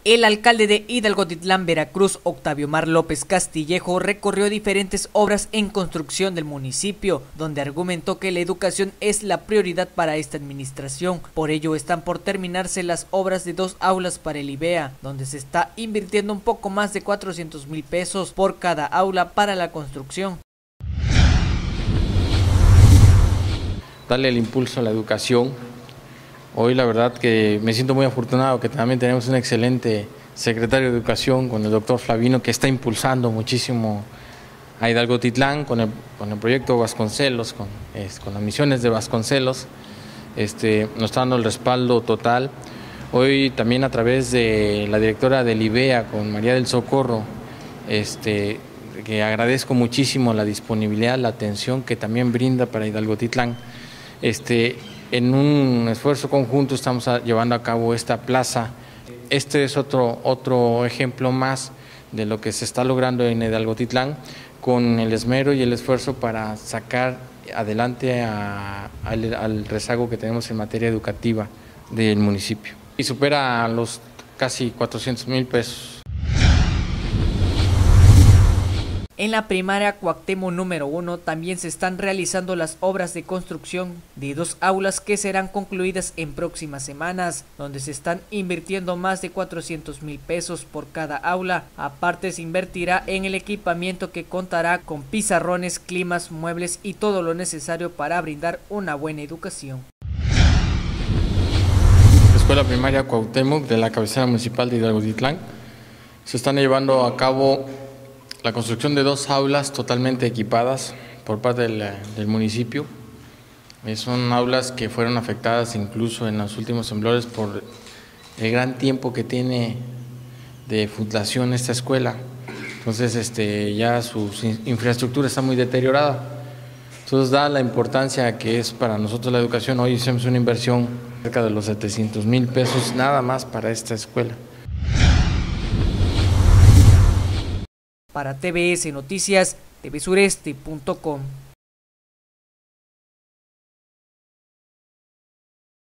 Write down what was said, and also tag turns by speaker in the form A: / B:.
A: El alcalde de Hidalgotitlán, Veracruz, Octavio Mar López Castillejo, recorrió diferentes obras en construcción del municipio, donde argumentó que la educación es la prioridad para esta administración. Por ello están por terminarse las obras de 2 aulas para el IBEA, donde se está invirtiendo un poco más de 400,000 pesos por cada aula para la construcción.
B: Darle el impulso a la educación. Hoy la verdad que me siento muy afortunado que también tenemos un excelente secretario de Educación con el doctor Flavino, que está impulsando muchísimo a Hidalgotitlán con el proyecto Vasconcelos, con las misiones de Vasconcelos. Nos está dando el respaldo total. Hoy también a través de la directora del IBEA, con María del Socorro, que agradezco muchísimo la disponibilidad, la atención que también brinda para Hidalgotitlán. En un esfuerzo conjunto estamos llevando a cabo esta plaza. Este es otro ejemplo más de lo que se está logrando en Hidalgotitlán, con el esmero y el esfuerzo para sacar adelante al rezago que tenemos en materia educativa del municipio. Y supera los casi 400,000 pesos.
A: En la primaria Cuauhtémoc número 1 también se están realizando las obras de construcción de 2 aulas que serán concluidas en próximas semanas, donde se están invirtiendo más de 400,000 pesos por cada aula. Aparte se invertirá en el equipamiento que contará con pizarrones, climas, muebles y todo lo necesario para brindar una buena educación.
B: Escuela Primaria Cuauhtémoc de la cabecera municipal de Hidalgotitlán se están llevando a cabo la construcción de 2 aulas totalmente equipadas por parte del municipio. Son aulas que fueron afectadas incluso en los últimos temblores por el gran tiempo que tiene de fundación esta escuela. Entonces ya su infraestructura está muy deteriorada. Entonces da la importancia que es para nosotros la educación. Hoy hicimos una inversión cerca de los 700,000 pesos nada más para esta escuela.
A: Para TVS Noticias, tvsureste.com.